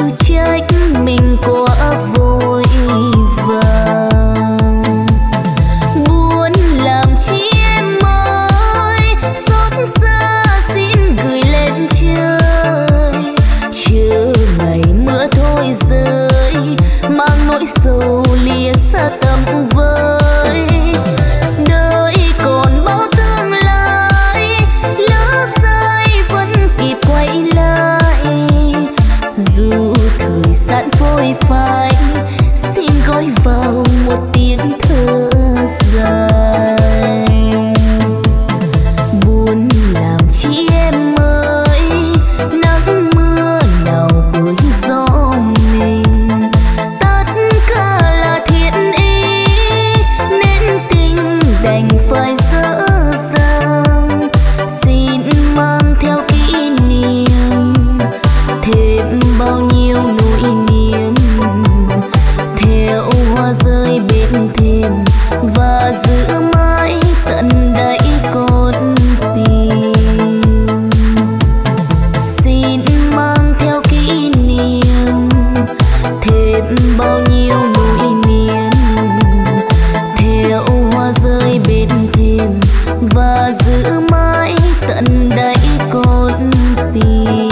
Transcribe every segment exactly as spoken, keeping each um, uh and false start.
trách mình quá vội vàng. Buồn làm chi em ơi, xót xa xin gửi lên trời. Chờ ngày mưa thôi rơi, mang nỗi sầu lìa xa tầm với. Đời còn bao tương lai, lỡ sai vẫn kịp quay lại. Dù thời gian phôi phai, xin gói vào một tiếng thơ dài. Buồn làm chi em ơi, nắng mưa nào bối gió mình. Tất cả là thiện ý, nên tình đành phải dở dang. Xin mang theo kỷ niệm, thêm bao nhiêu nỗi niềm. Theo hoa rơi bên thềm, và giữ mãi tận đáy con tim. Xin mang theo kỷ niệm, thêm bao nhiêu nỗi niềm. Theo hoa rơi bên thềm, và giữ mãi tận đáy con tim.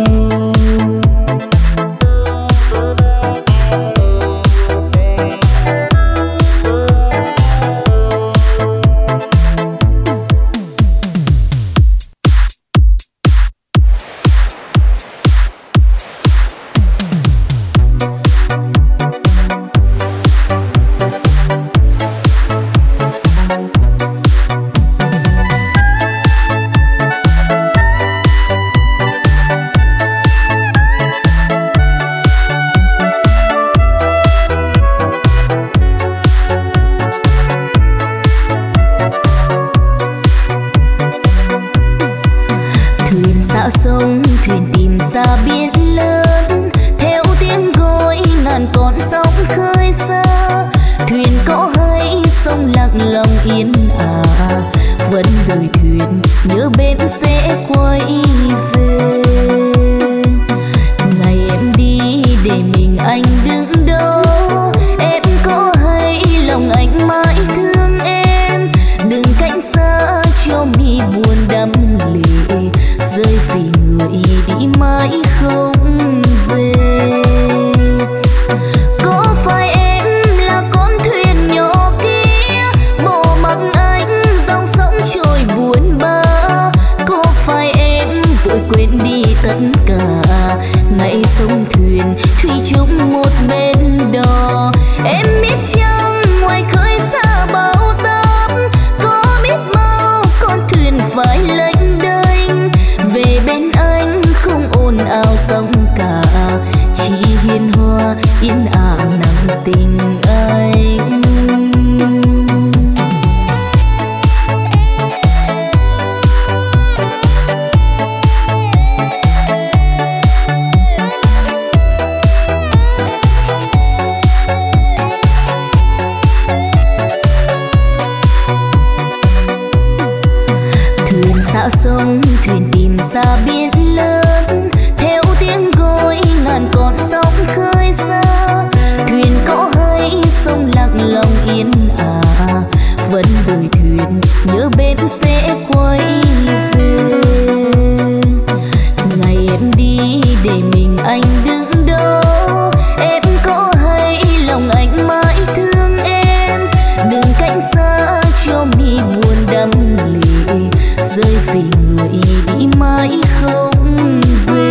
Sông thuyền tìm ra biển lớn, theo tiếng gọi ngàn con sóng khơi xa. Thuyền có hay sông lặng lòng yên ả, vẫn đợi thuyền nhớ bến sẽ quay về. Ngày em đi để mình anh đứng đó, em có hay lòng anh mãi thương em. Đừng cánh xa cho mi buồn đắm lệ, rơi vì người đi mãi không về. Có phải em là con thuyền nhỏ kia, bỏ mặc anh dòng sóng trôi buồn bã? Có phải em vội quên đi tất cả, ngày sông thuyền thủy chung một bên đò? Em biết chăng ngoài khơi xa bão táp, có biết bao con thuyền phải lênh đênh. Về bên anh không ồn ào sóng cả, chỉ hiền hòa yên ả nặng tình anh. Thuyền xa sông thuyền tìm ra biển lớn, theo tiếng gọi ngàn con sóng khơi xa. Thuyền có hay sông lặng lòng yên ả, vẫn đợi thuyền nhớ bến sẽ quay về. Ngày em đi để mình anh đứng đó, em có hay lòng anh mãi thương em. Đừng cánh xa cho mi buồn đắm lệ, rơi vì người đi mãi không về.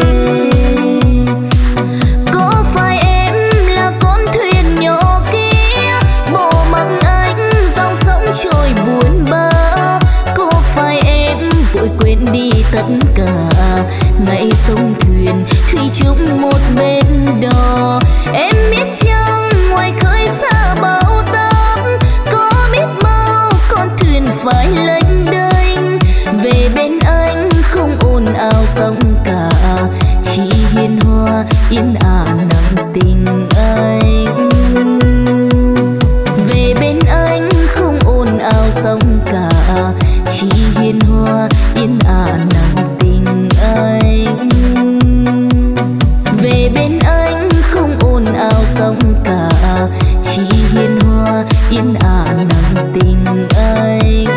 Có phải em là con thuyền nhỏ kia, bỏ mặc anh dòng sóng trôi buồn bã? Có phải em vội quên đi tất cả, ngày sông thuyền thủy chung một bên đò? Em biết chăng ngoài khơi xa bão táp, có biết bao con thuyền phải lênh đênh. Về bên anh không ồn ào sóng cả, chỉ hiền hòa yên ả nặng tình anh. Về bên anh không ồn ào sóng cả, chỉ hiền hòa yên ả nặng tình anh. Về bên anh yên ả nặng tình anh.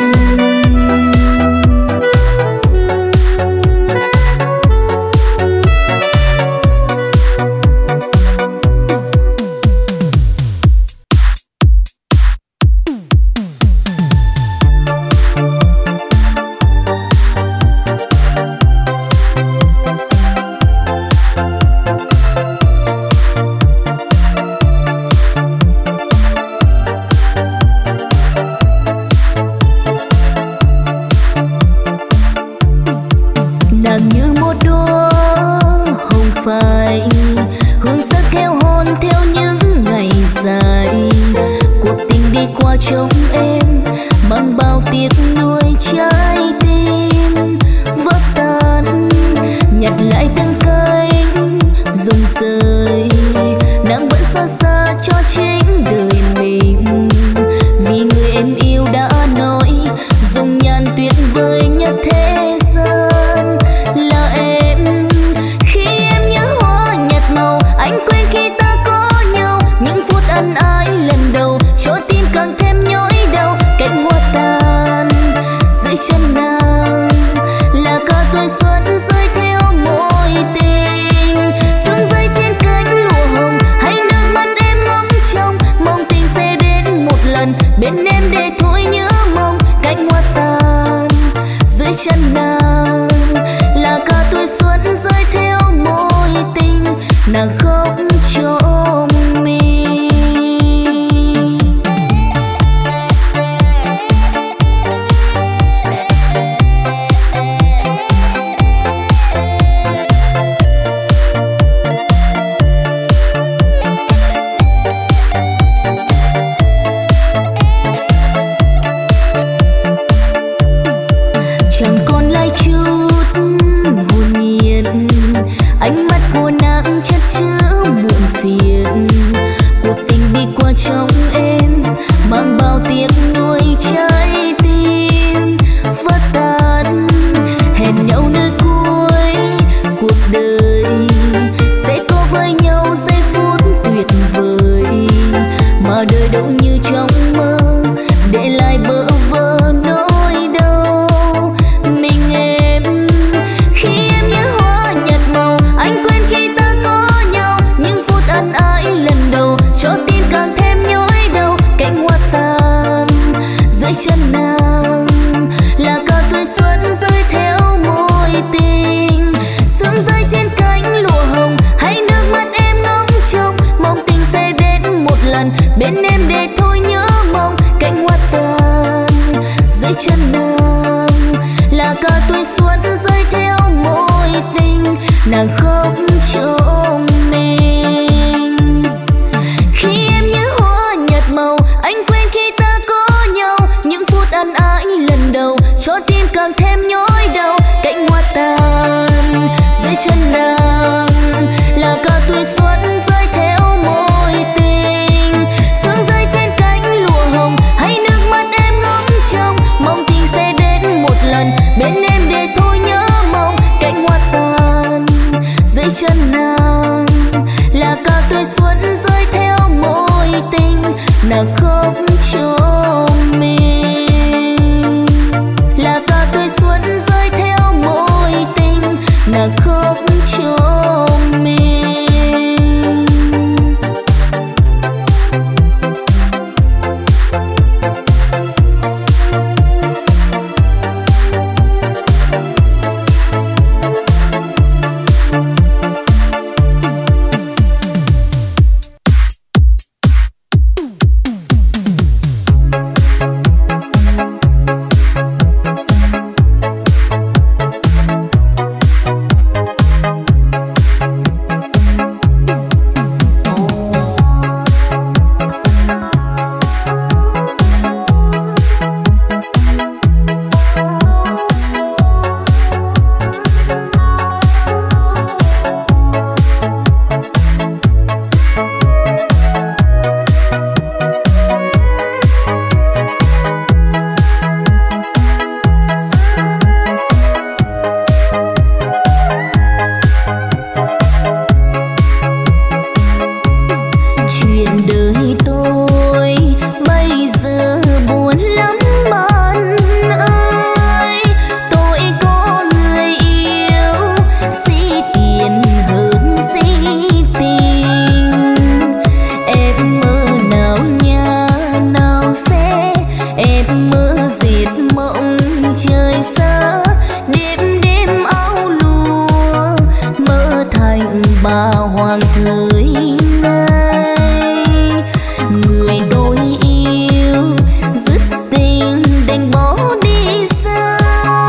đời này. Người tôi yêu dứt tình đành bỏ đi xa,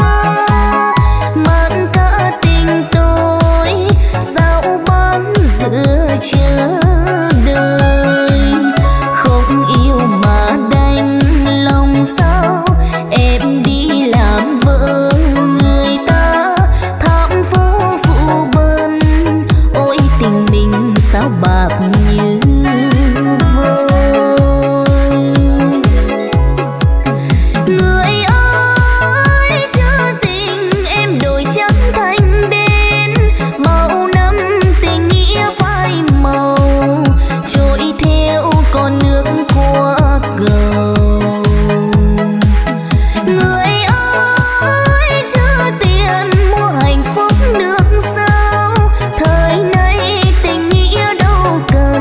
mang cả tình tôi dạo bán giữa chờ đời. Không yêu mà đành lòng sao em đi làm vợ người ta, thảm phố phụ bần ôi tình mình sao bạc như vôi. Người ơi chớ tình em đổi trắng thành đen, bao năm tình nghĩa phai màu trôi theo con nước qua cầu. Người ơi chớ tiền mua hạnh phúc nước sao, thời nay tình nghĩa đâu cần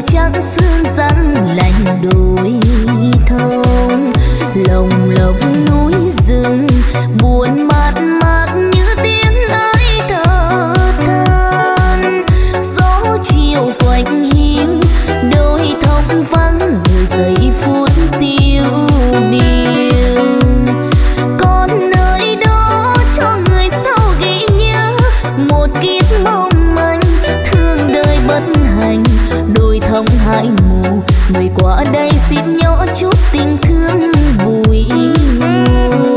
trắng sương răng lạnh đồi thông, lồng lộng núi rừng buồn mát mát như tiếng ai thở than. Gió chiều quạnh hiu đôi thông vắng người giây phút tiêu điều. Còn nơi đó cho người sau ghi nhớ một kiếp mong manh, thương đời bất hạnh đôi thông hai mù. Người qua đây xin nhỏ chút tình thương bùi ngùi.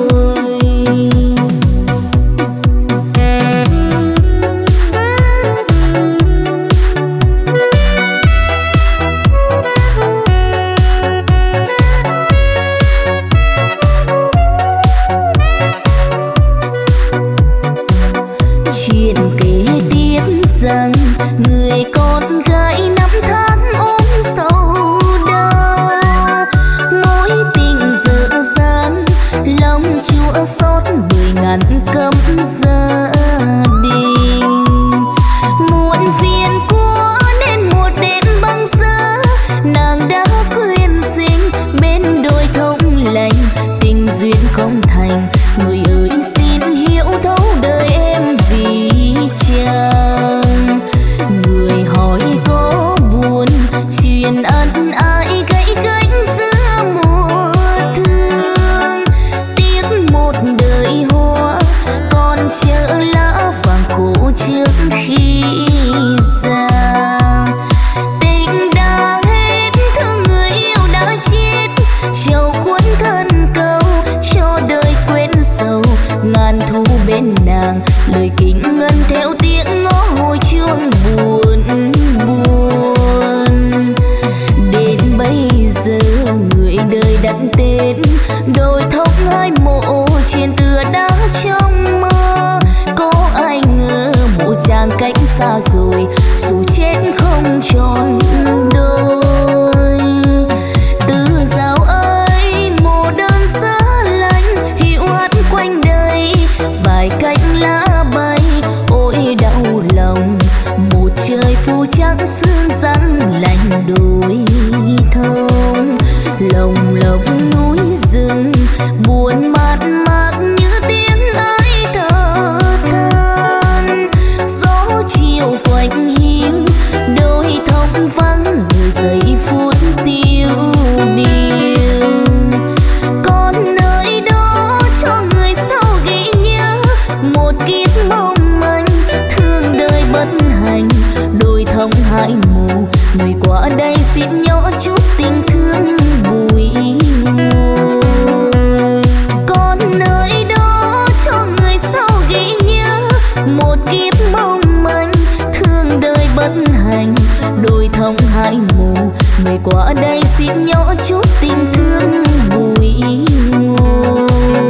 Chuyện kể tiếp rằng người con gái năm tháng ôm sầu đau, mối tình dở dang lòng chua xót bởi ngàn cấm gia đình. Muộn phiền quá nên một đêm băng giá, nàng đã quyên sinh bên đôi thông lành. Tình duyên không thành, người ơi xin hiểu thấu đời em vì chàng. Người hỏi có buồn chuyện ân ai gãy gánh giữa mùa thương. Tiếc một đời hoa còn chờ lá vàng khổ trước khi già. Tình đã hết, thương người yêu đã chết, trầu cuốn thân câu cho đời quên sầu. Ngàn thu bên nàng lời kính ngân theo tiếng ngõ hồi chuông buồn buồn. Đến bây giờ người đời đặt tên đôi thông hai mộ, chuyện tựa đã trong mơ. Có ai ngờ một chàng cách xa rồi, dù chết không tròn đôi. Từ dạo ấy mùa đơn giá lạnh hiu hắt quanh đời, vài cánh lá bay ôi đau lòng. Một trời phủ trắng sương răng lạnh đồi thông, lồng lộng núi rừng buồn mát mát như tiếng ai thở than. Gió chiều quạnh hiu đôi thông vắng người giây phút tiêu điều. Còn nơi đó cho người sau ghi nhớ một kiếp mong manh, thương đời bất hạnh đôi thông hai mù. Người qua đây xin nhỏ chút tình thương bùi ngùi. Còn nơi đó cho người sau ghi nhớ một kiếp mong manh, thương đời bất hạnh đôi thông hai mù. Người qua đây xin nhỏ chút tình thương bùi ngùi.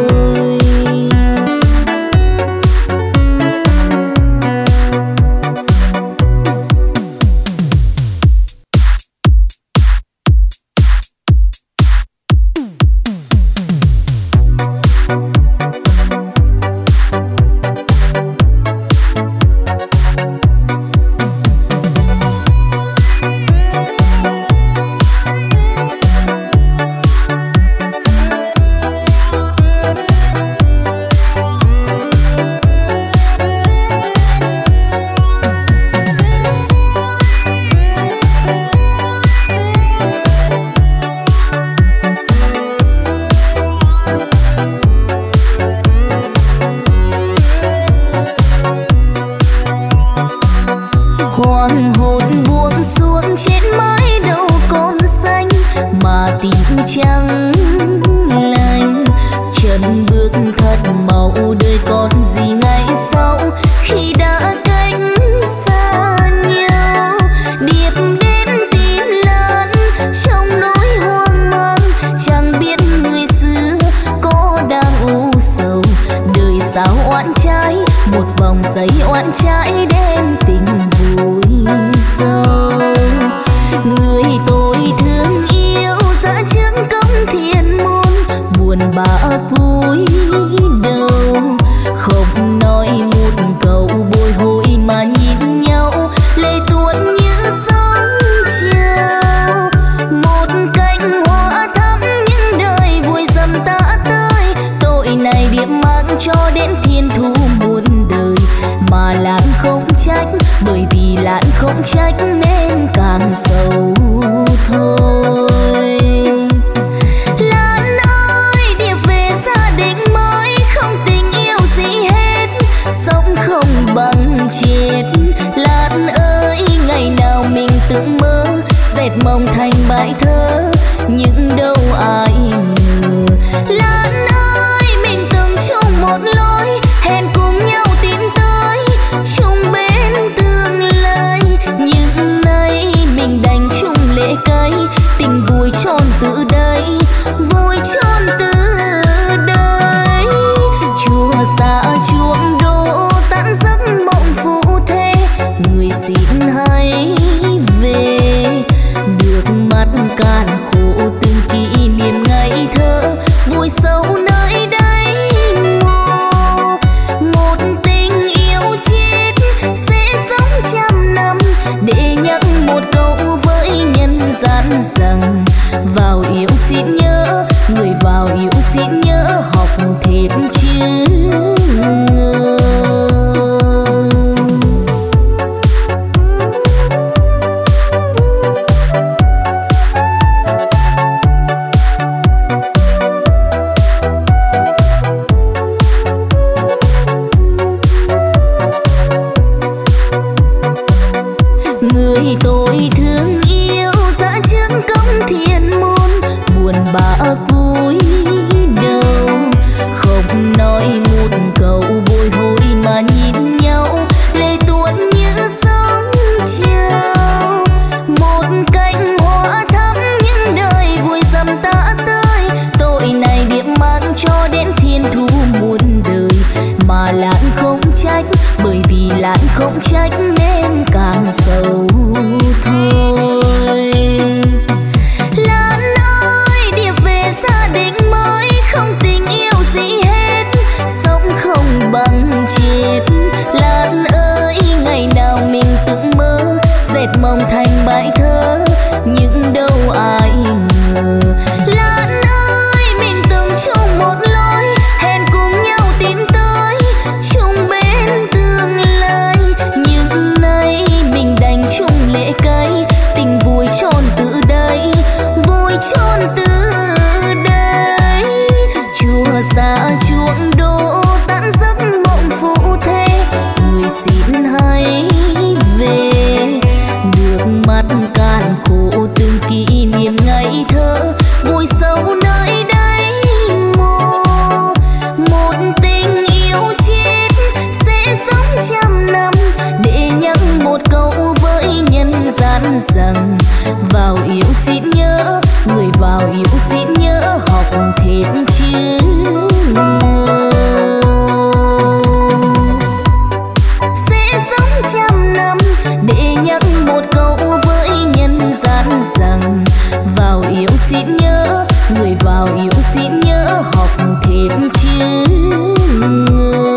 Hoàng hôn buông xuống trên mái đầu con xanh mà tim trắng lành. Chân bước thật màu đời còn gì ngày sau khi đã cách xa nhau. Điệp đến tim lan trong nỗi hoang mang, chẳng biết người xưa có đang u sầu. Đời sao oán trái một vòng giấy oán trái đem tình vui sâu. Người tôi thương yêu dã trước cổng thiên môn, buồn bã cúi đầu không nói một câu bồi hồi mà nhìn nhau lệ tuôn như sóng chiều. mộng thành bài thơ, nhưng đâu ai ngờ. Lan ơi, mình từng chung một lối, hẹn cùng nhau tiến tới chung bên tương lai, nhưng nay mình đành chung lễ cay, tình vui tròn từ đây, vui tròn từ đây. Chùa xa chuông đổ tan giấc mộng phù thê, người xin hãy về, được mắt cạn khổ từng kỷ niệm ngày thơ, vui sâu nơi đây ngô. Một tình yêu chết sẽ sống trăm năm, để nhắc một câu với nhân gian rằng vào yêu xin nhớ, người vào yêu xin nhớ học thêm chữ ngờ. Người tôi thương yêu dã trước cổng thiên môn, buồn bã cúi đầu không nói một câu bồi hồi mà nhìn nhau, lệ tuôn như sóng trào. Một cánh hoa thắm những đời vui dầm ta tới, tội này điệp mang cho đến thiên thu muôn đời, mà Lan không trách, bởi vì Lan không trách nên càng sầu thôi. Lan ơi, điệp về gia đình mới, không tình yêu gì hết, sống không bằng chết. Lan ơi, ngày nào mình từng mơ, dệt mộng thành bài thơ, nhưng đâu ai ngờ. Lan ơi, mình từng chung một lối, hẹn cùng nhau tiến tới chung bên tương lai, nhưng nay mình đành chung lễ cay, tình vui tròn từ đây, vui tròn từ đây. Chùa xa chuông đổ tan giấc mộng phù thê, người xin hãy về, được mắt cạn khổ từng kỷ niệm ngày thơ, vui sâu nơi đây mô. Một tình yêu chết sẽ sống trăm năm, để nhắc một câu với nhân gian rằng vào yêu xin nhớ, người vào yêu xin nhớ học thêm chữ ngờ. Sẽ sống trăm năm, để nhắc một câu với nhân gian rằng vào yêu xin nhớ, người vào yêu xin nhớ học thêm chữ ngờ.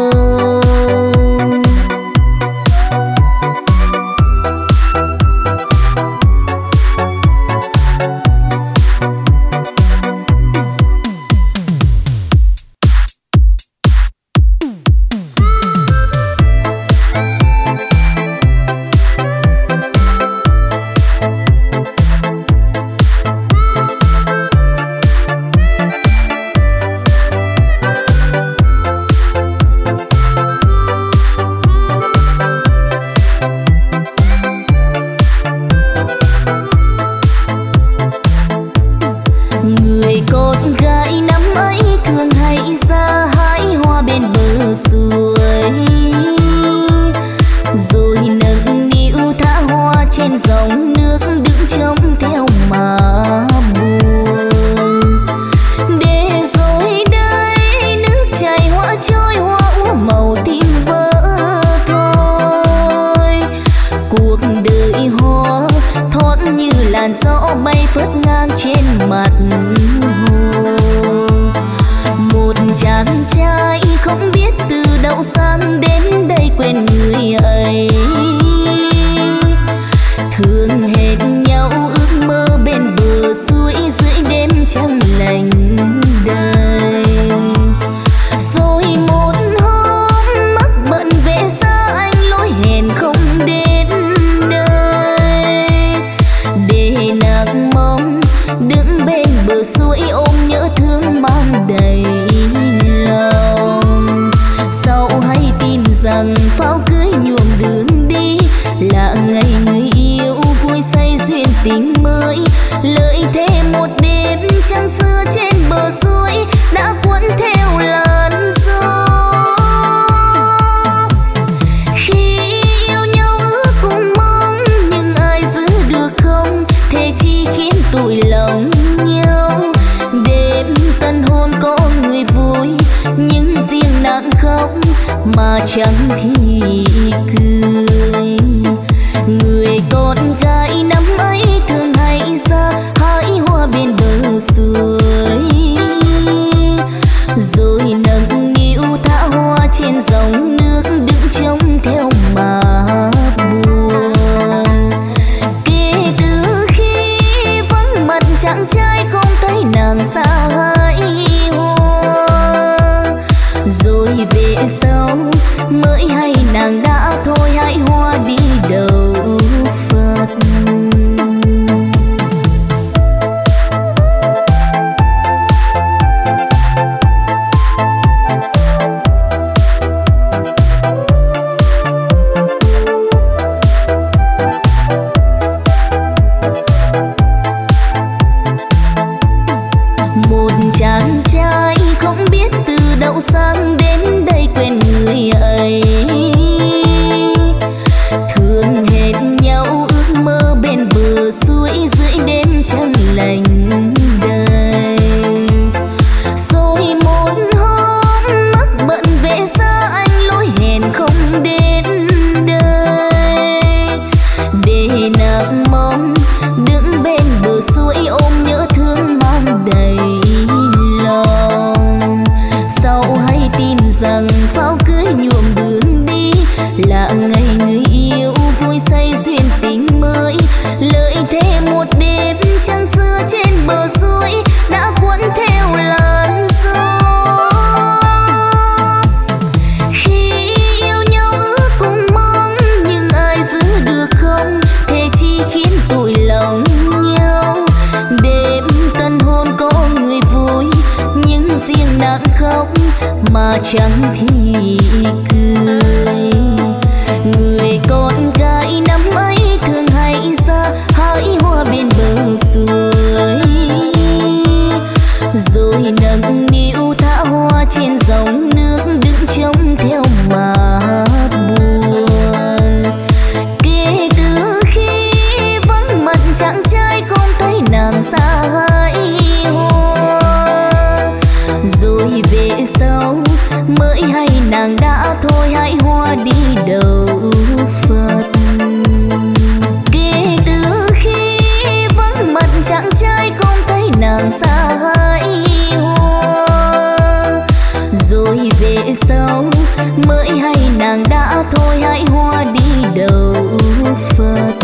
rằng pháo cưới nhuộm đường đi là ngày người yêu vui say duyên tình mơ. mới, lợi thế một đêm trăng xưa trên bờ suối đã cuốn theo làn gió. Khi yêu nhau ước cùng mong nhưng ai giữ được không, thế chi khiến tụi lòng nhau. Đêm tân hôn có người vui nhưng riêng nàng khóc mà chẳng thì cười. Người con gái năm ấy thường hay ra hái hoa bên bờ suối, rồi nâng niu thả hoa trên dòng nước đứng trông theo mà buồn. Kể từ khi vắng mặt chàng trai không thấy nàng xa hái hoa, rồi về sau mới hay nàng đã thôi hái hoa đi đầu Phật. Một chàng trai không biết từ đâu sang đến đây quên người ấy, thường hẹn nhau ước mơ bên bờ suối dưới đêm trăng lạnh đầy. Rồi một hôm mắc bận về xa anh lối hẹn không đến đây, để nàng mong đứng bên bờ suối ôm nhớ thương mang đầy lòng. Sau hay tin rằng pháo cưới nhuộm đường đi là ngày người yêu vui say duyên tình mới, lợi thế một đêm trăng xưa trên bờ suối đã cuốn theo làn gió. Khi yêu nhau ước cùng mong nhưng ai giữ được không, thế chi khiến tụi lòng nhau. Đêm tân hôn có người vui nhưng riêng nàng khóc mà chẳng thì cười. Người con gái năm ấy thường hay ra hái hoa bên bờ suối, rồi nâng niu thả hoa trên dòng nước đứng trông theo mà buồn. Kể từ khi vắng mặt chàng trai không thấy nàng xa hái hoa, rồi về sau mới hay nàng đã thôi hái hoa đi đầu Phật. Kể từ khi vắng mặt chàng trai không thấy nàng xa hái hoa, rồi về sau mới hay nàng đã thôi hái hoa đi đầu Phật.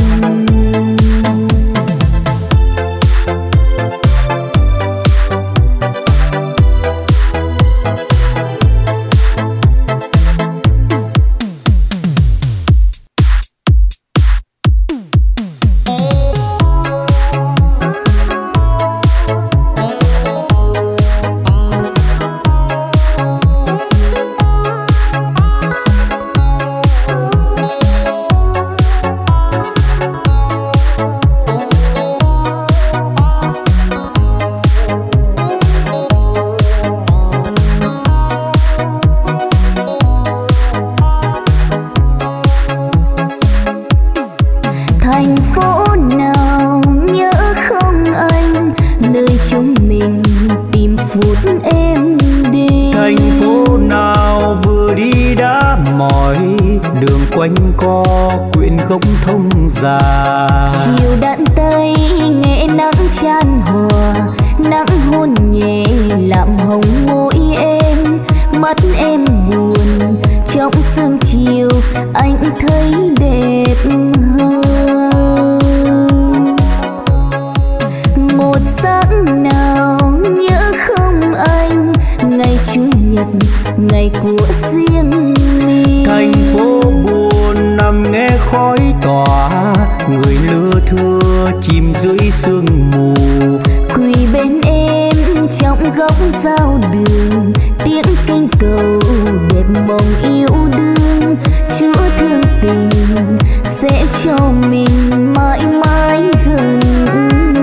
Quanh co quyện không thông già, chiều đạn tây nghe nắng chan hòa, nắng hôn nhẹ làm hồng môi em. Mắt em buồn trong sương chiều anh thấy đẹp hơn. Một sáng nào nhớ không anh, ngày chủ nhật ngày của riêng mình. Thành phố buồn nằm nghe khói tỏa, người lưa thưa chìm dưới sương mù. Quỳ bên em trong góc giao đường, tiếng kinh cầu đẹp mong yêu đương. Chúa thương tình sẽ cho mình mãi mãi gần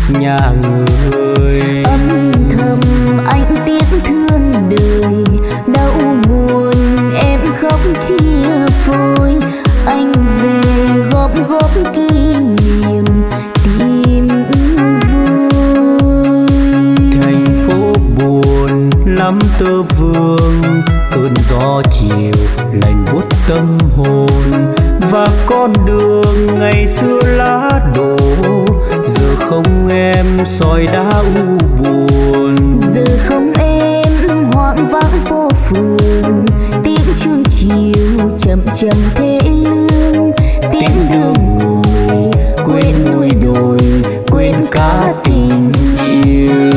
nhà người. Âm thầm anh tiếc thương đời, đau buồn em khóc chia phôi. Anh về góp góp kỷ niệm tìm vui. Thành phố buồn lắm tơ vương, cơn gió chiều lạnh buốt tâm hồn. Và con đường ngày xưa lá đổ, giờ không em soi đá u buồn. Giờ không em hoang vắng phố phường, tiếng chuông chiều chậm chậm thế lương. Tiếng đường người quên núi đồi, quên cả tình yêu.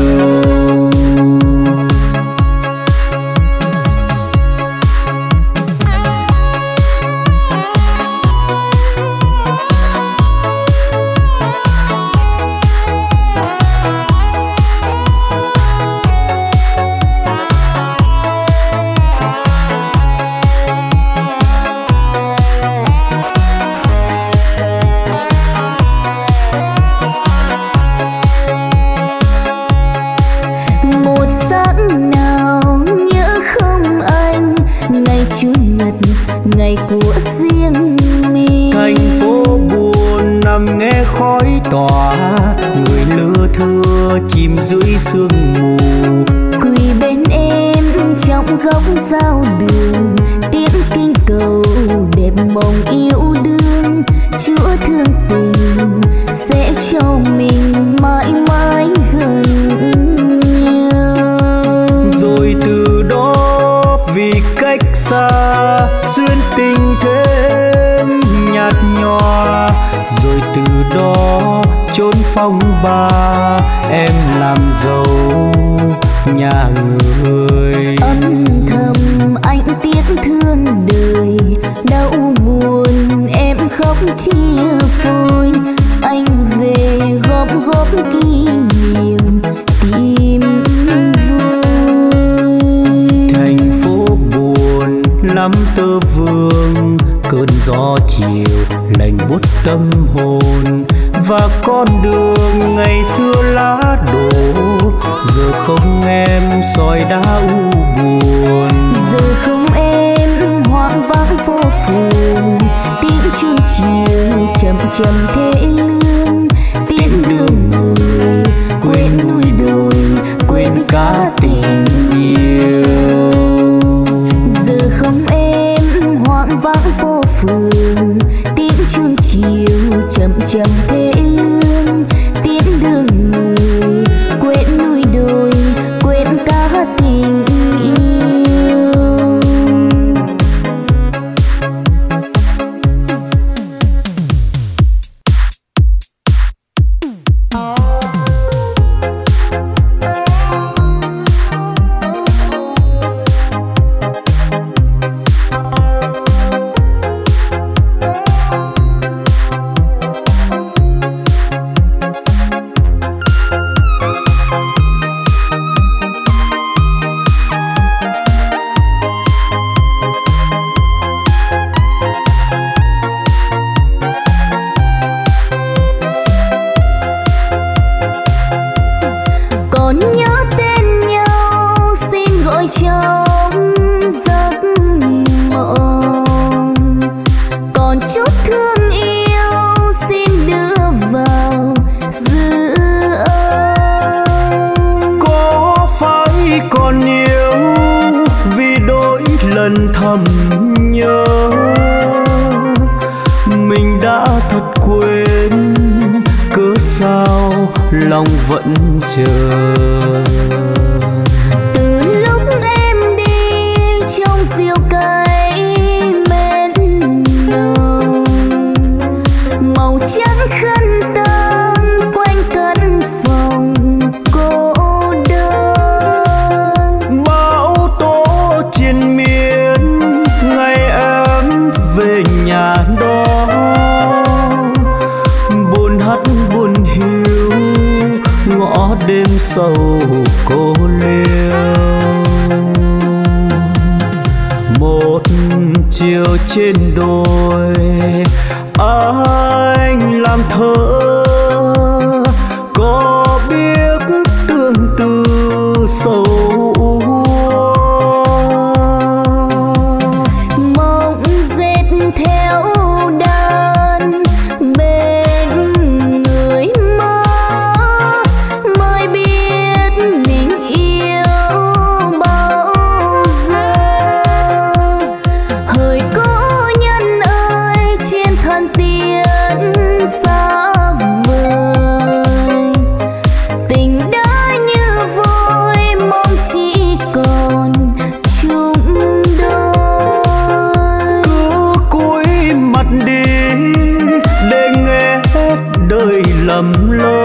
Ngày của riêng mình. Thành phố buồn nằm nghe khói tỏa, người lưa thưa chìm dưới sương mù. Quỳ bên em trong góc giao đường, tiếng kinh cầu đẹp mộng yêu đương. Chúa thương tình sẽ cho mình mãi mãi gần nhau. Rồi từ đó vì cách xa duyên tình thêm nhạt nhòa. Rồi từ đó chốn phong ba em làm dâu nhà người. Âm thầm anh tiếc thương đời, đau buồn em khóc chia phôi. Anh về góp góp kỷ niệm tìm vui. Thành phố buồn lắm tơ vương, cơn gió chiều lạnh buốt tâm hồn. Và con đường ngày xưa lá đổ, giờ không em soi đá u buồn. Giờ không em hoang vắng phố phường, tiếng chuông chiều chậm chậm thế lương. Tiếng đường người quên núi đồi, quên cả tình yêu. Giờ không em hoang vắng phố phường, tiếng chuông chiều chậm chậm thế lương. Tiếng đường người quên núi đồi, quên cả tình yêu. lòng vẫn chờ. Từ lúc em đi trong diều cây mến nồng, màu trắng khăn tang quanh căn phòng cô đơn. Bão tố triền miên ngày em về nhà đó, buồn hắt buồn hiu ngõ đêm sâu cô liêu. Một chiều trên đồi anh làm thơ có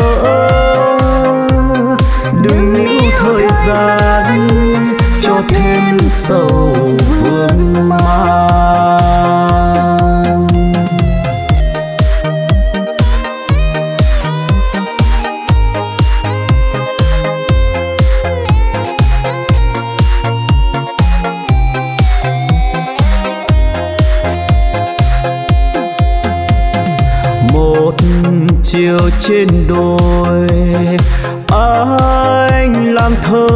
đừng níu thời gian cho thêm sầu vương mang. Một chiều trên đồi anh làm thơ,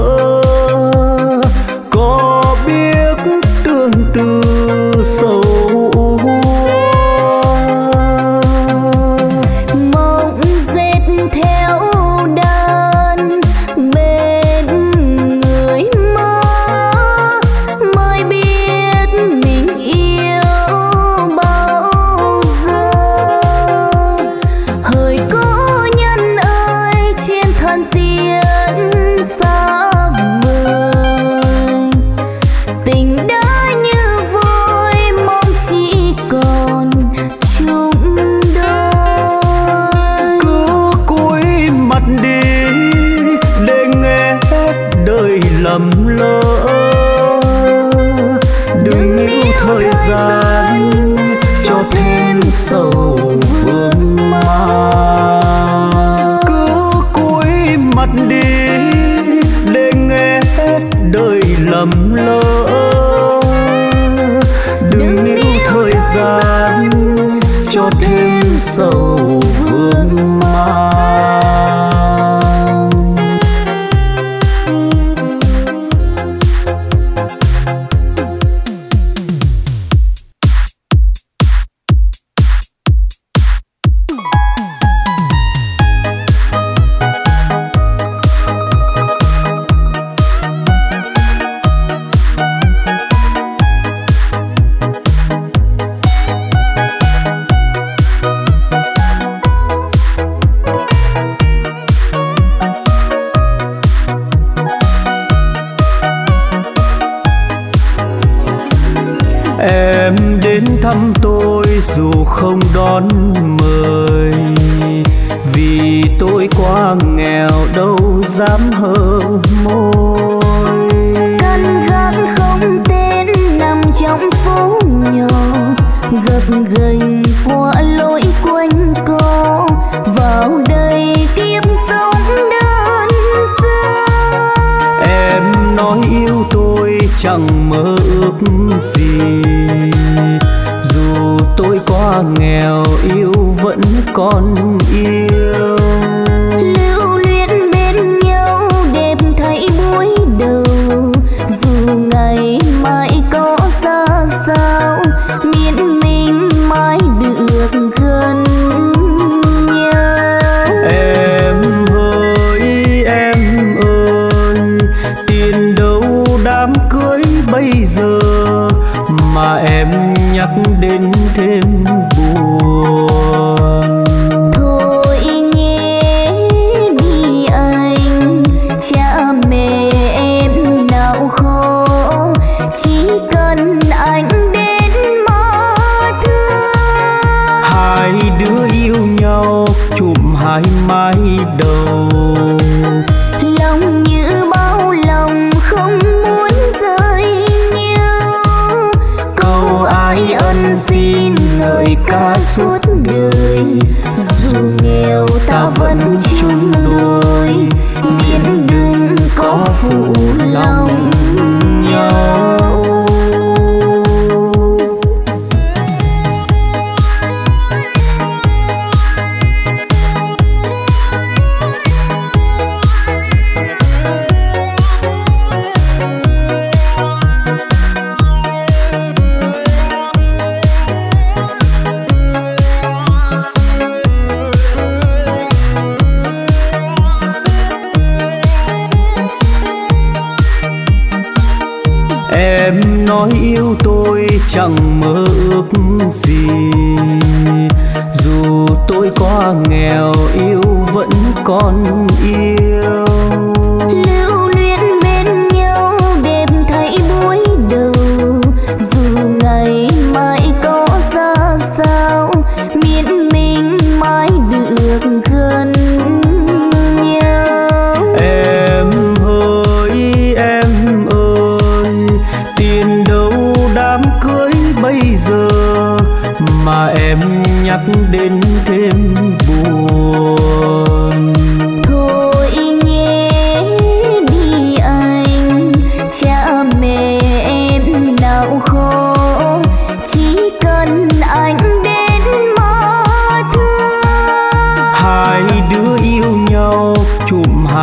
có biết tương tư sầu mộng dệt theo đàn bên người mơ, mới biết mình yêu bao giờ. Hỡi cố nhân ơi trên thần tiên xa vời, tình đã như vôi mong chỉ còn chung đôi. cứ cúi mặt đi để nghe đời lầm lỡ, đừng níu thời gian cho thêm sầu vương mang. Cứ cúi mặt đi để nghe đời lầm lỡ, đừng níu thời gian cho thêm sầu vương mang. Em đến thăm tôi dù không đón mời, vì tôi quá nghèo đâu dám hờ môi. Căn gác không tên nằm trong phố nhỏ, gập ghềnh qua lối quanh co, vào đây kiếp sống đơn sơ. Em nói yêu tôi chẳng mơ ước gì, dù tôi quá nghèo yêu vẫn còn yêu. Lưu luyến bên nhau đẹp thấy buổi đầu, dù ngày mai có ra sao, miễn mình mãi được gần nhau. Em ơi em ơi, tiền đâu đám cưới bây giờ mà em nhắc đến thêm buồn. Thôi nhé đi anh, cha mẹ em nào khó, chỉ cần anh đến mà thương. Hai đứa yêu nhau chụm hai mái đầu, Lòng như bao lòng không muốn rời nhau. Câu ai ân xin ngợi ca suốt đời, dù nghèo ta vẫn chung đôi, miễn đừng có phụ lòng nhau. Em nói yêu tôi chẳng mơ ước gì, dù tôi quá nghèo yêu vẫn còn yêu. Lưu luyến bên nhau đẹp thấy buổi đầu, dù ngày mai có ra sao, miễn mình mãi được gần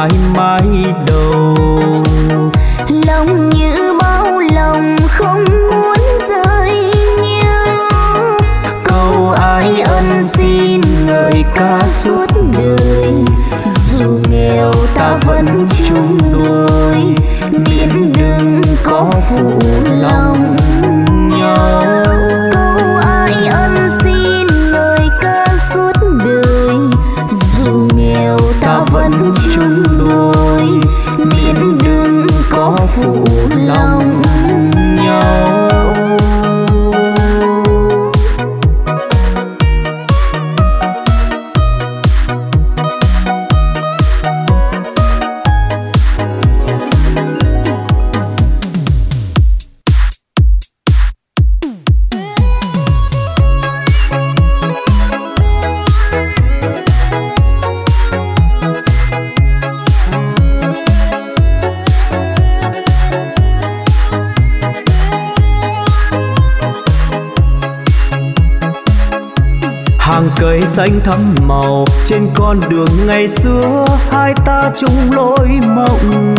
mãi mãi đâu. Lòng như bao lòng không muốn rời nhau, Câu ai ân xin ngợi ca suốt đời. Dù nghèo ta vẫn chung đôi, biết đừng có phụ lòng nhau. câu ai ân xin ngợi ca suốt đời. Dù nghèo ta vẫn chung đôi, biết đừng có phụ lòng nhau. Hàng cây xanh thắm màu trên con đường ngày xưa, hai ta chung lối mộng.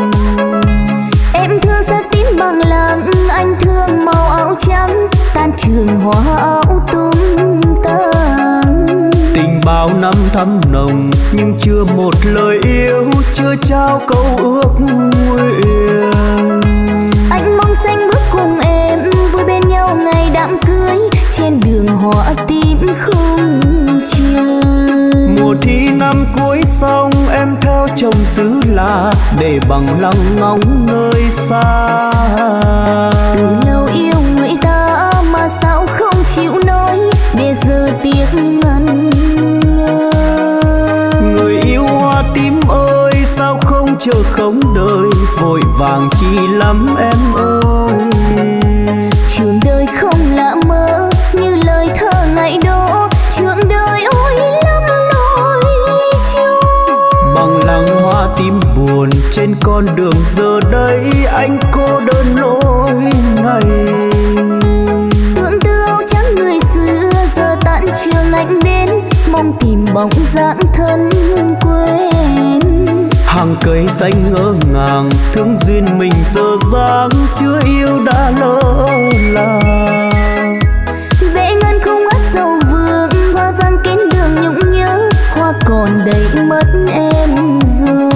Em thương da tím bằng lăng, anh thương màu áo trắng, tan trường hoa áo tung tăng. Tình bao năm thắm nồng nhưng chưa một lời yêu, chưa trao câu ước nguyện. Anh mong xanh bước cùng em vui bên nhau ngày đám cưới, trên đường hoa tím không trời. Mùa thi năm cuối xong em theo chồng xứ lạ, để bằng lăng ngóng nơi xa. Từ lâu yêu người ta mà sao không chịu nói, để giờ tiếc ngần ngơ. Người yêu hoa tím ơi sao không chờ không đợi, vội vàng chi lắm em ơi. Trường đời không lạ mơ như lời thơ ngày đó, trường đời ôi lắm nỗi chung. Bằng lăng hoa tím buồn trên con đường giờ đây, anh cô đơn lối này. Tưởng tư áo trắng người xưa giờ tàn trường anh đến, mong tìm bóng dáng thân quen. Hàng cây xanh ngỡ ngàng thương duyên mình giờ dáng, chưa yêu đã lỡ làng. Vẽ ngân không hát sầu vương, hoa giang kín đường nhung nhớ, hoa còn đầy mất em rồi.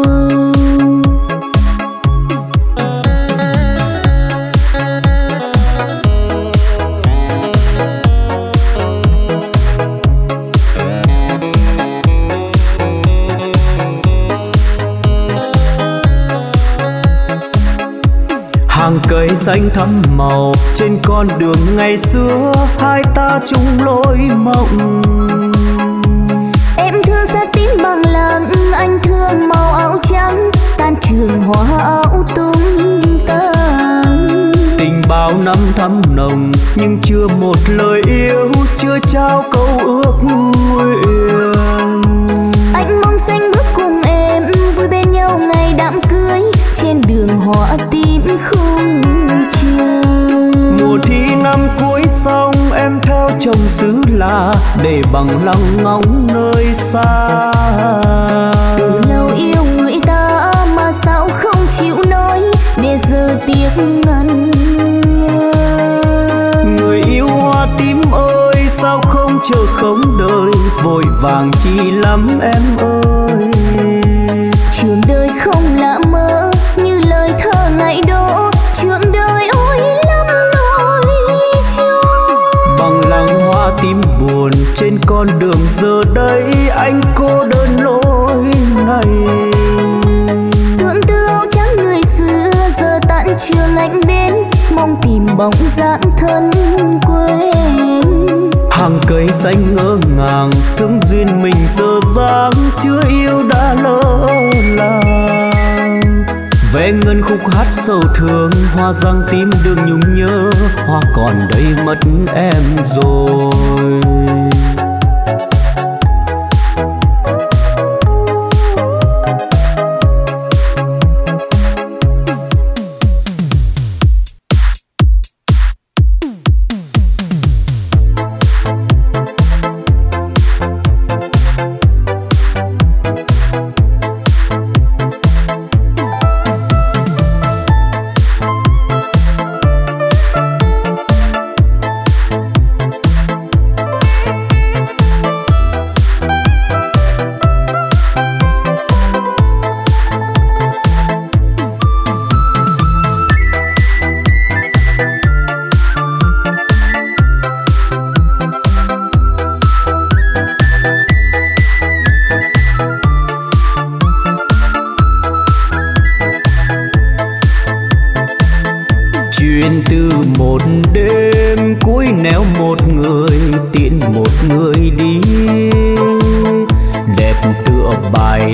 Hàng cây xanh thắm màu trên con đường ngày xưa, hai ta chung lối mộng. Em thương da tím bằng lăng, anh thương màu áo trắng, tan trường hoa áo tung tăng. Tình bao năm thắm nồng nhưng chưa một lời yêu, chưa trao câu ước nguyện. Anh mong xanh bước cùng em vui bên nhau ngày đám cưới, trên đường hoa tím không trời. Mùa thi năm cuối xong em theo chồng xứ lạ, để bằng lăng ngóng nơi xa. Từ lâu yêu người ta mà sao không chịu nói, để giờ tiếc ngần ngơ. Người yêu hoa tím ơi sao không chờ không đợi, vội vàng chi lắm em ơi. Trường đời không lạ mơ như lời thơ ngày đó, trường đời ôi lắm nỗi chung. Bằng lăng hoa tím buồn trên con đường giờ đây, anh cô đơn lối này. Tưởng tư áo trắng người xưa giờ tàn trường anh đến, mong tìm bóng dáng thân quen. Hàng cây xanh ngỡ ngàng thương duyên mình giờ dáng, chưa yêu đã lỡ làng. Vẽ ngân khúc hát sầu thương, hoa giang tím đường nhung nhớ, hoa còn đây mất em rồi.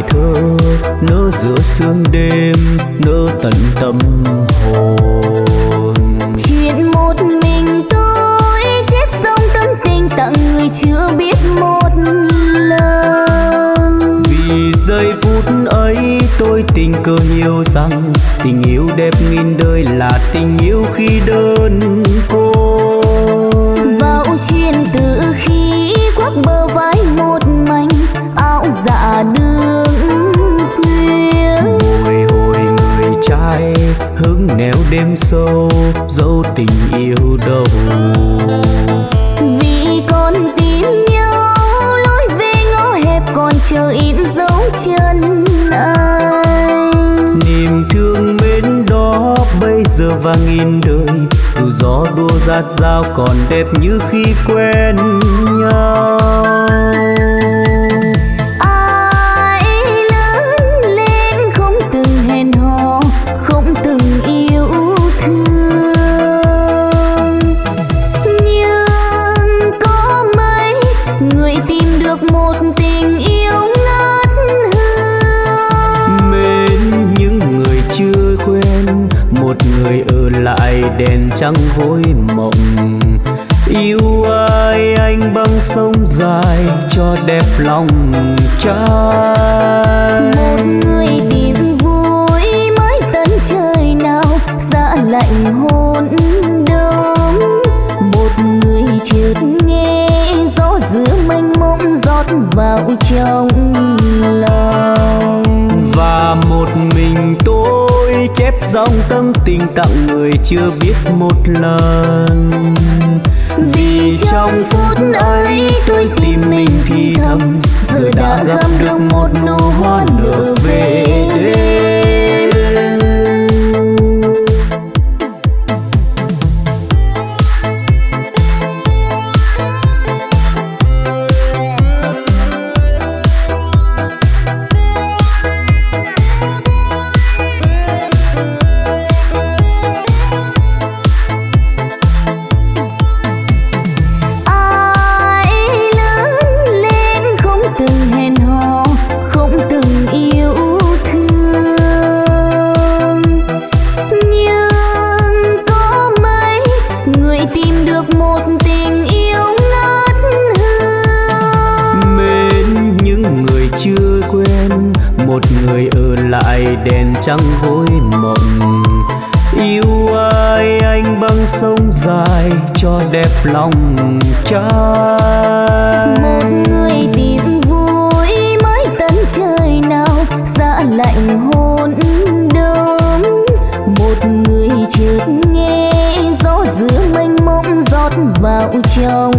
thơ nỡ giữa sương đêm, nỡ tận tâm hồn. Chuyện một mình tôi chép xong tâm tình tặng người chưa biết một lần. Vì giây phút ấy tôi tình cờ hiểu rằng tình yêu đẹp nghìn đời là tình yêu khi đơn côi. Vào chuyện từ khi khoác bờ vai một mảnh áo dạ đường khuya. Bồi hồi người trai hứng nẻo đêm sâu dấu tình yêu đâu. Vì con tìm nhau lối về ngõ hẹp còn chờ in dấu chân anh. Niềm thương mến đó bây giờ vang nghìn đời, dù gió đua rát rao còn đẹp như khi quen nhau. Ai lớn lên không từng hẹn hò, không từng yêu thương, nhưng có mấy người tìm được một tình yêu ngát hương. Mến những người chưa quen, một người ở lại đèn trăng vội mộng. Yêu ai anh băng sông dài cho đẹp lòng trai. Một người tìm vui mới tận trời nào dạ lạnh hôn đông. Một người chợt nghe gió giữa mênh mông rót vào trong lòng. Và một mình tôi chép dòng tâm tình tặng người chưa biết một lần. Vì trong phút ấy tôi tìm mình thì thầm, giờ đã gặp được một nụ hoa nở về đêm. Đèn trăng vội mộng. Yêu ai anh băng sông dài cho đẹp lòng trai. Một người tìm vui mới tận trời nào dạ lạnh hôn đông. Một người chợt nghe gió giữa mênh mông rót vào trong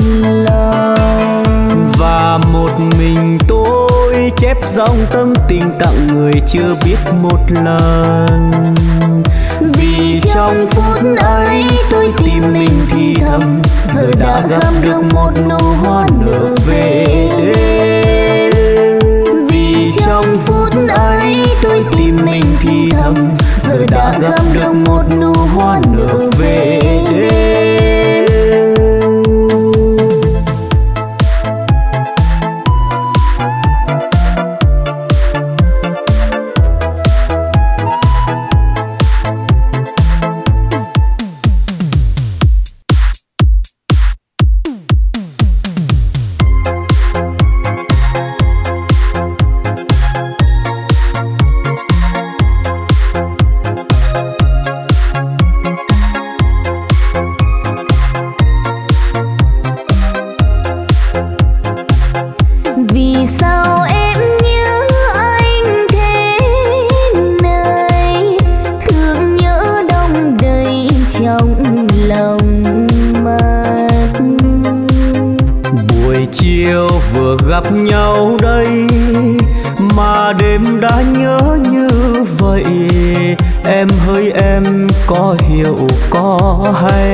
lòng. Và một mình tôi chép dòng tâm tình tặng người chưa biết một lần. Vì trong phút ấy tôi tìm mình thì thầm, giờ đã gặp được một nụ hoa nở về đêm. Vì trong phút ấy tôi tìm mình thì thầm, giờ đã gặp được một nụ hoa nở về đêm. Gặp nhau đây mà đêm đã nhớ như vậy. Em hỡi em có hiểu có hay?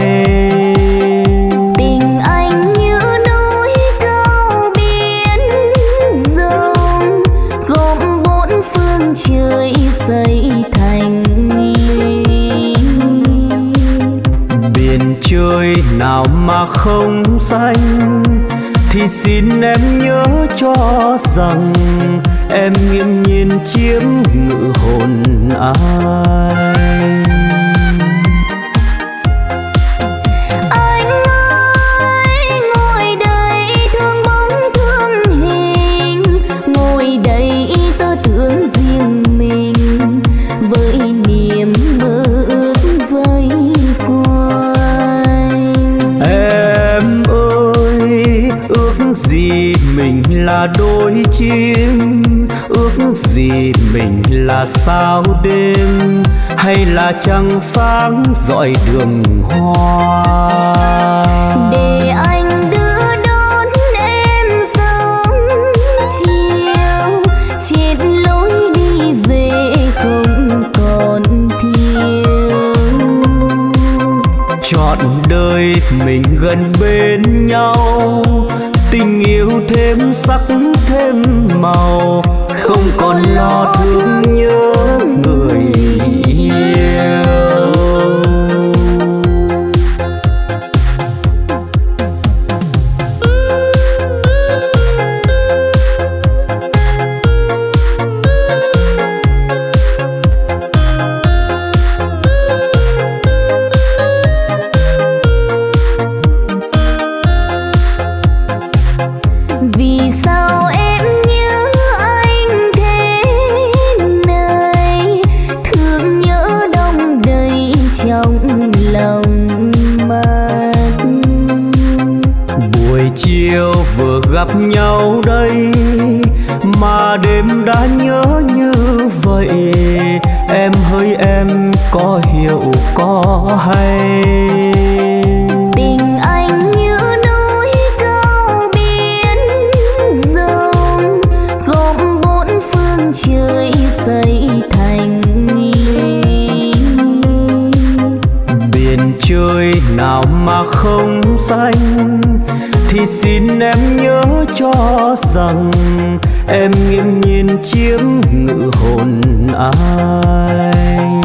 Tình anh như núi cao biển rộng, gồm bốn phương trời xây thành ly. Biển trời nào mà không xanh, thì xin em nhớ cho rằng em nghiêm nhiên chiếm ngự hồn ai. Anh ơi ngồi đây thương bóng thương hình, ngồi đây tớ tưởng riêng mình với niềm mơ ước vây quanh. Em ơi ước gì mình là đôi chim, ước gì mình là sao đêm, hay là trăng sáng dọi đường hoa. Để anh đưa đón em sớm chiều, chết lối đi về không còn thiếu. Trọn đời mình gần bên nhau, tình yêu thêm sắc thêm màu, không còn lo thương nhớ người yêu. Vì sao em nhớ anh thế này, thương nhớ đông đầy trong lòng mắt. Buổi chiều vừa gặp nhau đây mà đêm đã nhớ như vậy. Em hỡi em có hiểu có hay, Tình anh như núi cao biển rộng, gồm bốn phương trời xây thành lũy. biển trời nào mà không xanh, thì xin em nhớ cho rằng em nghiêm nhiên chiếm ngự hồn anh.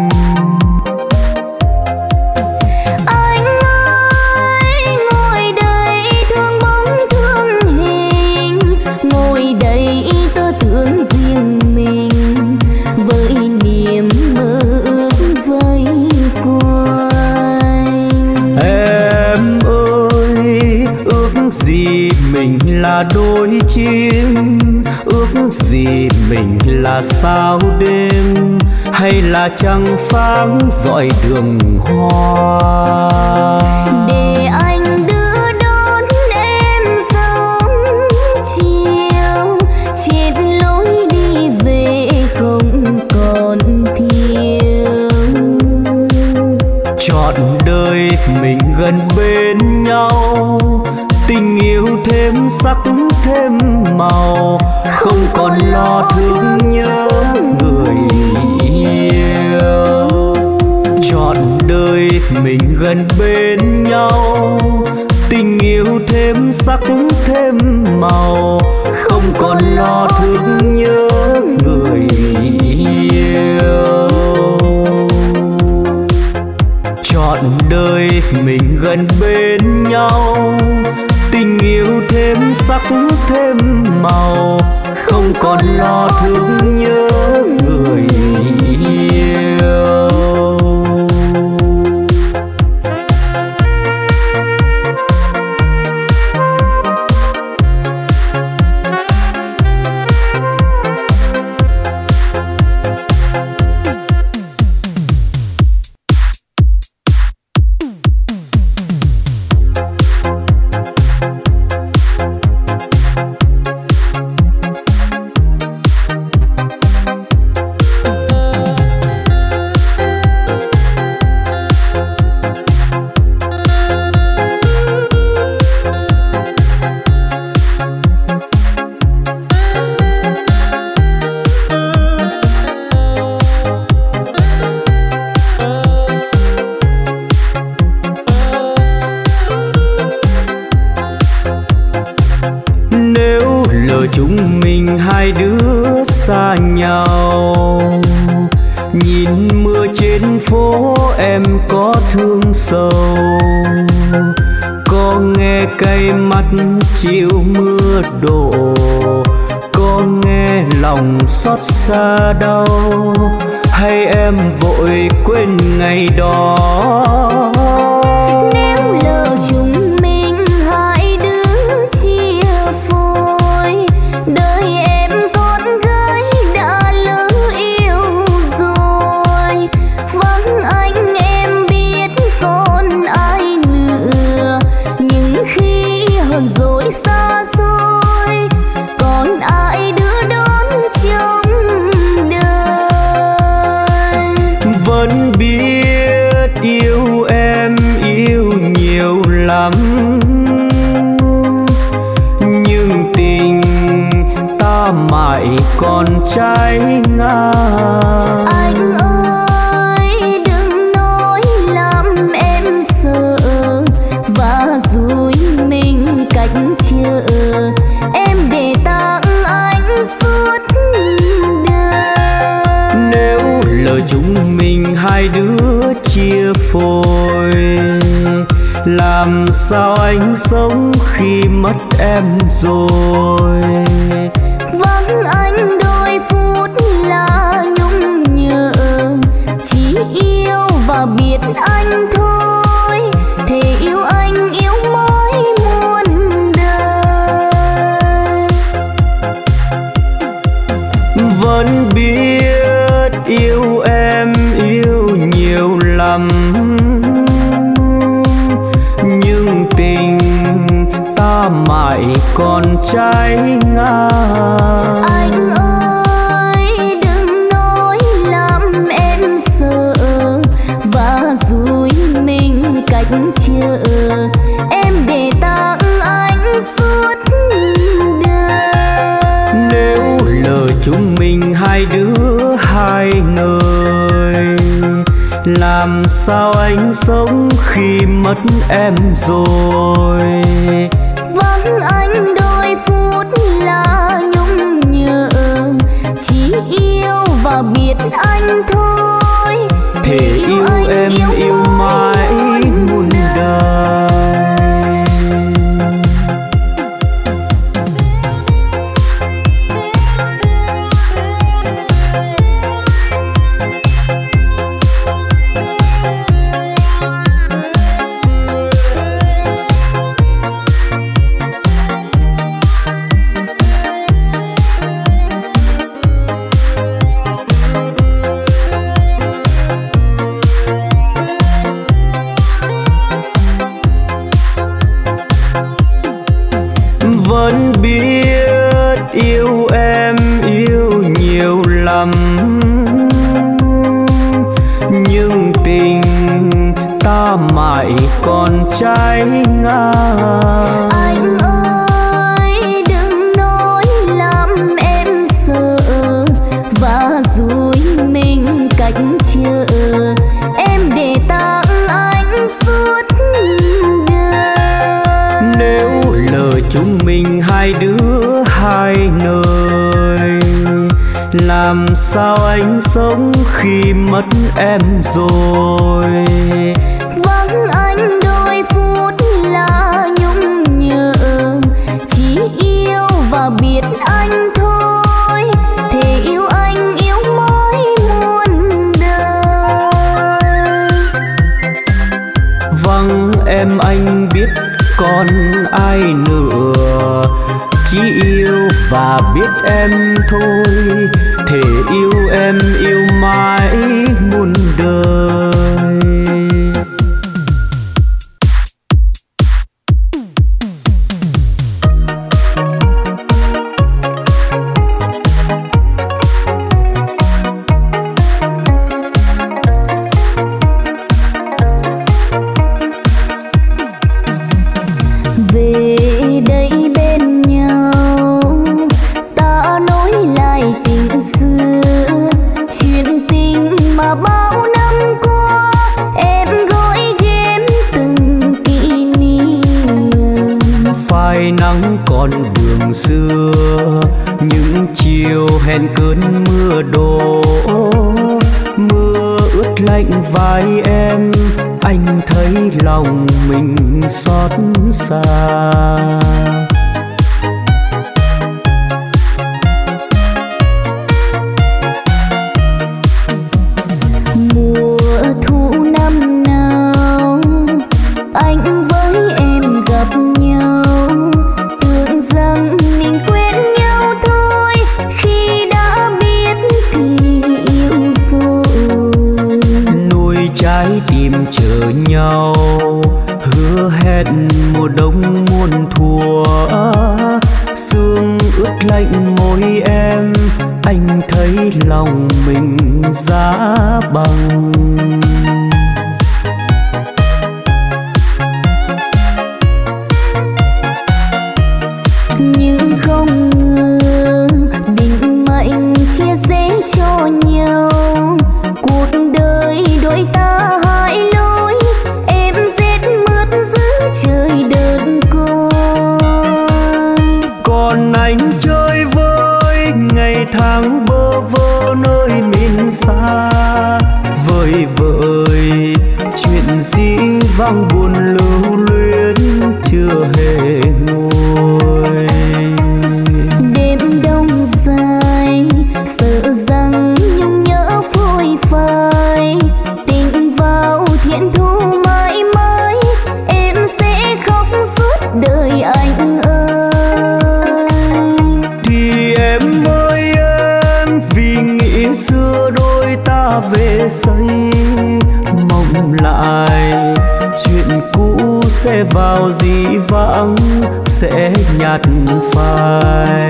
Anh ơi ngồi đây thương bóng thương hình, ngồi đây tớ tưởng riêng mình với niềm mơ ước vây quanh. Em ơi ước gì mình là đôi chim, ước gì mình là sao đêm, hay là trăng sáng dọi đường hoa. Để anh đưa đón em sớm chiều, chết lối đi về không còn thiếu. Trọn đời mình gần bên nhau, tình yêu thêm sắc thêm màu, không còn lo thương nhớ người yêu. Trọn đời mình gần bên nhau, tình yêu thêm sắc thêm màu, không còn lo thương nhớ người yêu. Trọn đời mình gần bên nhau, tình yêu thêm sắc thêm màu, không còn lo thương nhớ người yêu. chúng mình hai đứa xa nhau. Nhìn mưa trên phố em có thương sầu, có nghe cay mắt chiều mưa đổ, có nghe lòng xót xa đau, hay em vội quên ngày đó. Nếu lỡ chúng mình hai đứa chia phôi, đời em con gái đã lỡ yêu rồi. Vắng anh em biết còn ai nữa, nhưng khi hờn dỗi xa xôi, còn ai đứa đón trong đời. Vẫn biết yêu em yêu nhiều lắm, nhưng tình ta mãi còn trái ngang. Anh ơi đừng nói làm em sợ, và dối mình cách chờ em để tặng anh suốt đời. Nếu lỡ chúng mình hai đứa chia phôi, làm sao anh sống khi mất em rồi. Vắng anh đôi phút là nhung nhớ, chỉ yêu và biết anh thôi, thề yêu anh yêu mãi muôn đời. Vẫn biết yêu em yêu nhiều lắm, nhưng tình ta mãi còn trái ngang. Anh ơi đừng nói làm em sợ, và dối mình cách chờ em để tặng anh suốt đời. Nếu lỡ chúng mình hai đứa hai nơi, làm sao anh sống khi mất em rồi. Vắng anh đôi phút là nhung nhớ, chỉ yêu và biết anh thôi, thề yêu anh em yêu mãi muôn đời. Vẫn biết yêu em yêu nhiều lắm, nhưng tình ta mãi còn trái ngang. Anh ơi đừng nói làm em sợ, và dối mình cách chờ em để tặng anh suốt đời. Nếu lỡ chúng mình hai đứa hai nơi, làm sao anh sống khi mất em rồi. Vắng anh đôi phút là nhung nhớ, chỉ yêu và biết anh thôi, thề yêu anh yêu mãi muôn đời. Vắng em anh biết còn ai nữa, chỉ yêu và biết em thôi, thề yêu em yêu mãi muôn đời. Về đây bên nhau ta nói lại tình xưa, chuyện tình mà bao năm qua em gói ghém từng kỷ niệm. Phai nắng con đường xưa, những chiều hẹn cơn mưa đổ, mưa ướt lạnh vai em, anh thấy lòng mình xót xa. nhau, hứa hẹn mùa đông muôn thuở. Sương ướt lạnh môi em, anh thấy lòng mình giá băng. Nhưng không ngờ định mệnh chia rẽ cho nhau, cuộc đời đôi ta hai lối, em rét mướt giữa trời đơn côi. Còn anh chơi với ngày tháng bơ vơ nơi miền xa, vời vợi chuyện dĩ vang buồn lưu luyến chưa hề nguôi. Đêm đông dài sợ rằng nhung nhớ phôi phai, tình vào thiên thu mãi mãi, em sẽ khóc suốt đời anh ơi. Thì em ơi em, vì nghĩ xưa đôi ta về xây, mong lại chuyện cũ sẽ vào dĩ vãng, sẽ nhạt phai.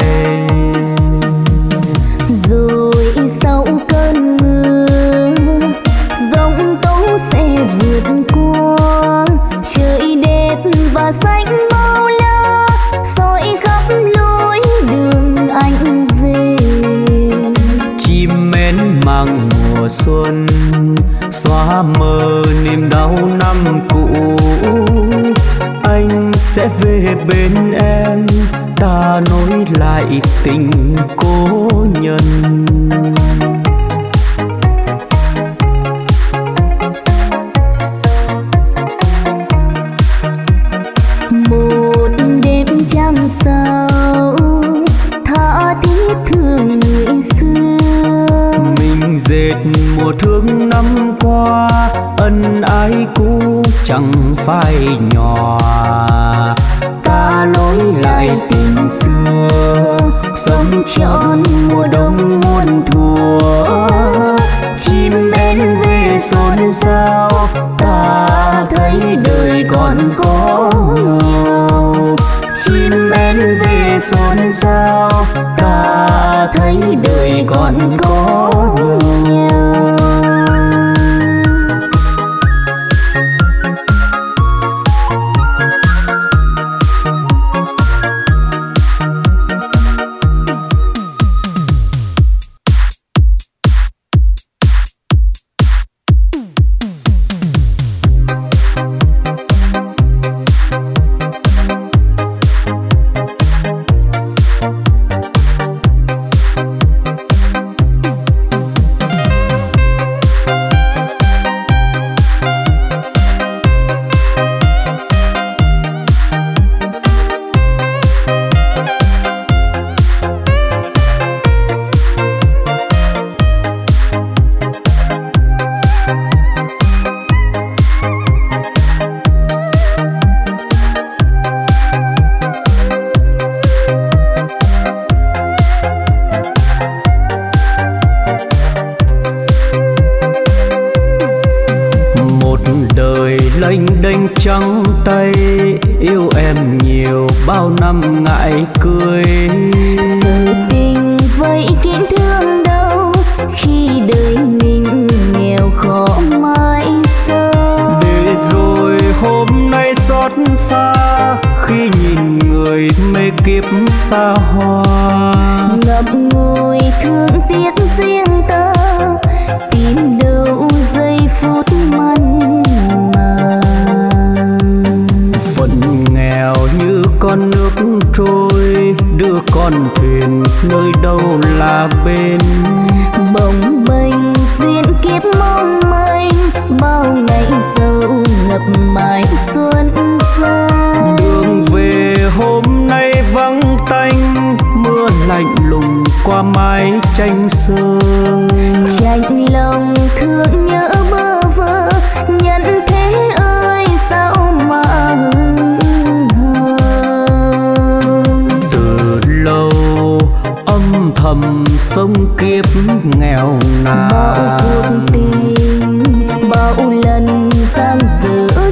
Rồi sau cơn mưa giông tố sẽ vượt qua, trời đẹp và xanh bao la soi khắp lối đường anh về. Chim én mang mùa xuân xóa mờ niềm đau năm cũ, anh sẽ về bên em, ta nối lại tình cố nhân. Một đêm trăng sao tha thiết thương người xưa, mình dệt mùa thương năm qua, ân ái cũ chẳng phai nhòa. ta nối lại tình xưa, sống trọn mùa đông muôn thuở. Chim én về xôn xao, ta thấy đời còn có nhau. Chim én về xôn xao, ta thấy đời còn có nhau. lênh đênh trắng tay, yêu em nhiều bao năm ngại cười. Sự tình vậy kín thương đâu, khi đời mình nghèo khó mãi sao. Để rồi hôm nay xót xa, khi nhìn người mê kiếp xa hoa. Ngậm ngùi thương tiếc riêng ta, tìm đâu giây phút mặn mà. Phận nghèo như con nước trôi, đưa con thuyền nơi đâu là bên. Bồng bềnh duyên kiếp mong manh, bao ngày sâu ngập mãi xuân xa. Đường về hôm nay vắng tanh, mưa lạnh lùng qua mái tranh sơn. Chạnh lòng thương nhớ bơ vơ, nhân thế ơi sao mà hững hờ. Từ lâu âm thầm sống kiếp nghèo nàn, bao cuộc tình bao lần gian dở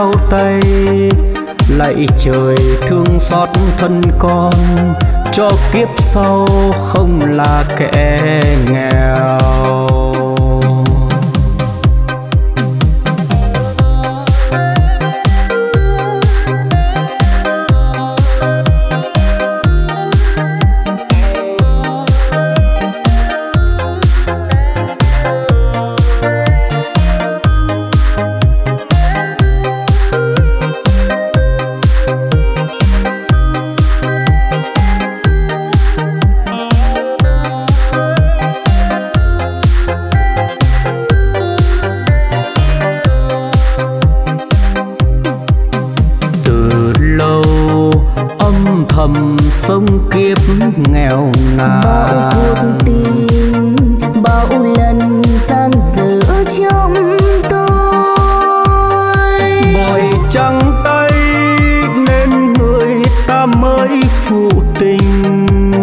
trao tay. Lạy trời thương xót thân con, cho kiếp sau không là kẻ nghèo. Sống kiếp nghèo nàn, bao cuộc tình bao lần gian dở trong tôi. Bởi trắng tay nên người ta mới phụ tình,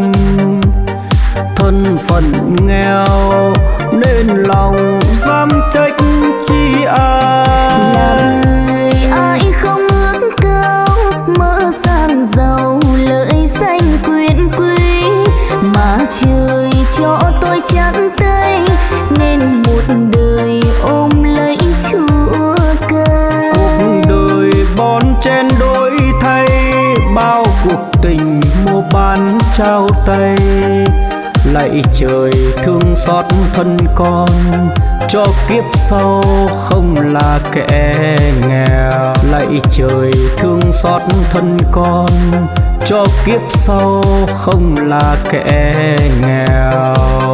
thân phận nghèo nên lòng dám trách chi ai. Làm người ai không ước cao mơ sang giàu lợi danh quyền quý, mà trời cho tôi trắng tay nên một đời ôm lấy chúa cây. Cuộc đời bon chen đổi thay, bao cuộc tình mua bán trao tay. Lạy trời thương xót thân con, cho kiếp sau không là kẻ nghèo. Lạy trời thương xót thân con, cho kiếp sau không là kẻ nghèo.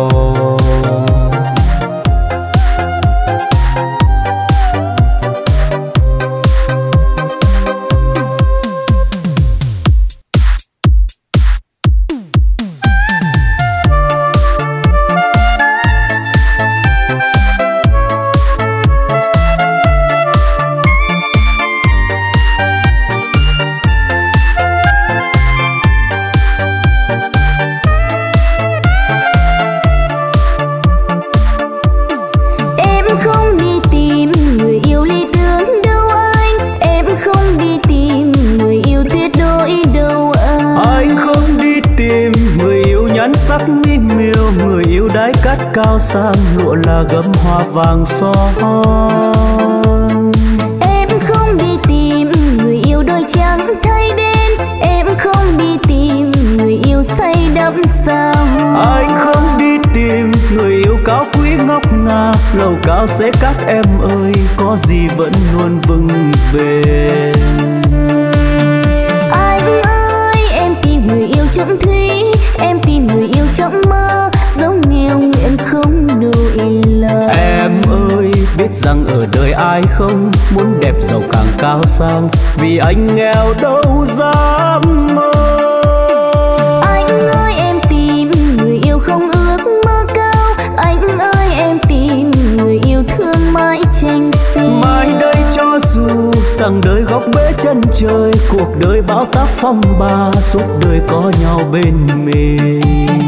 Cao sang lụa là gấm hoa vàng son. Em không đi tìm người yêu đôi trắng thay đen, em không đi tìm người yêu say đắm sao. Anh không đi tìm người yêu cao quý ngọc ngà, lầu cao sẽ các em ơi, có gì vẫn luôn vững bền. Anh ơi em tìm người yêu trong thủy, em tìm người yêu trong mơ, giống nghèo nguyện không đổi lời. Em ơi biết rằng ở đời ai không muốn đẹp giàu càng cao sang, vì anh nghèo đâu dám mơ. Anh ơi em tìm người yêu không ước mơ cao, anh ơi em tìm người yêu thương mãi tranh xin. Mai đây cho dù rằng đời góc bể chân trời, cuộc đời bão táp phong ba, suốt đời có nhau bên mình.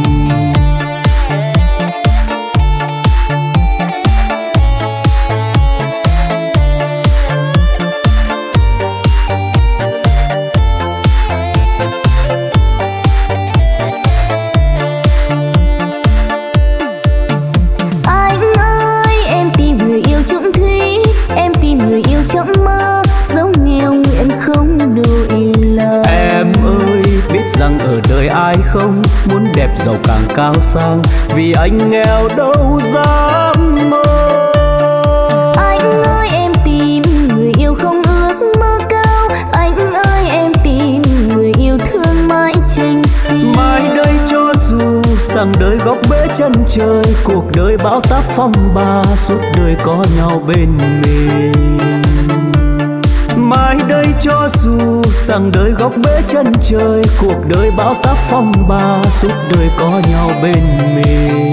Rằng ở đời ai không muốn đẹp giàu càng cao sang, vì anh nghèo đâu dám mơ. Anh ơi em tìm người yêu không ước mơ cao, anh ơi em tìm người yêu thương mãi tranh xin. Mai đây cho dù rằng đời góc bể chân trời, cuộc đời bão táp phong ba, suốt đời có nhau bên mình. Mai đây cho dù rằng đời góc bể chân trời, cuộc đời bão táp phong ba, suốt đời có nhau bên mình.